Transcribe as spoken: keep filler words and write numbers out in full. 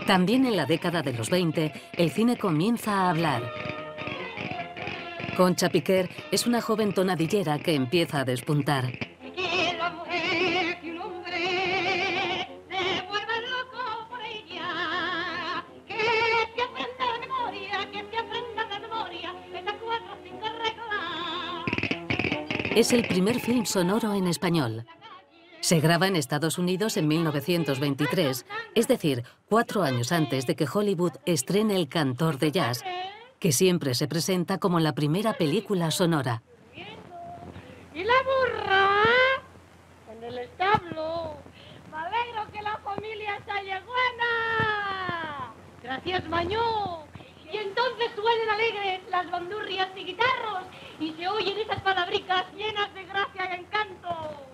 También en la década de los veinte, el cine comienza a hablar. Concha Piquer es una joven tonadillera que empieza a despuntar. Es el primer film sonoro en español. Se graba en Estados Unidos en mil novecientos veintitrés, es decir, cuatro años antes de que Hollywood estrene El cantor de jazz, que siempre se presenta como la primera película sonora. ¿Y la burra? En el establo. Me alegro que la familia sale buena. Gracias, Mañó. Y entonces suenan alegres las bandurrias y guitarros y se oyen esas palabricas llenas de gracia y encanto.